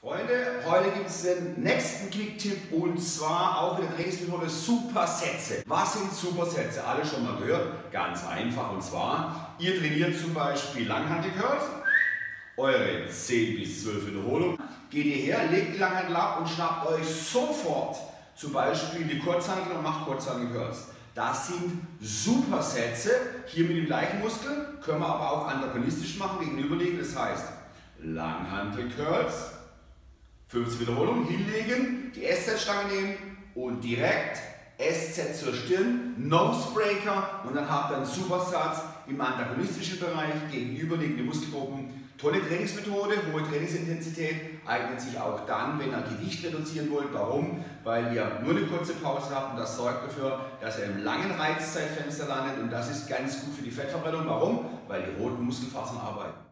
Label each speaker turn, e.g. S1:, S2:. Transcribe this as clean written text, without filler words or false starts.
S1: Freunde, heute gibt es den nächsten Kick-Tipp und zwar auch wieder Trainingsmethode Supersätze. Was sind Supersätze? Alle schon mal gehört? Ganz einfach, und zwar, ihr trainiert zum Beispiel Langhantel-Curls, eure 10 bis 12 Wiederholungen, geht ihr her, legt die Langhantel ab und schnappt euch sofort zum Beispiel die Kurzhantel und macht Kurzhantel-Curls. Das sind Supersätze, hier mit dem gleichen Muskel, können wir aber auch antagonistisch machen, gegenüberliegend, das heißt Langhantel-Curls, 15 Wiederholungen, hinlegen, die SZ-Stange nehmen und direkt SZ zur Stirn, Nosebreaker, und dann habt ihr einen Supersatz im antagonistischen Bereich, gegenüberliegende Muskelgruppen. Tolle Trainingsmethode, hohe Trainingsintensität, eignet sich auch dann, wenn ihr Gewicht reduzieren wollt. Warum? Weil ihr nur eine kurze Pause habt und das sorgt dafür, dass ihr im langen Reizzeitfenster landet, und das ist ganz gut für die Fettverbrennung. Warum? Weil die roten Muskelfasern arbeiten.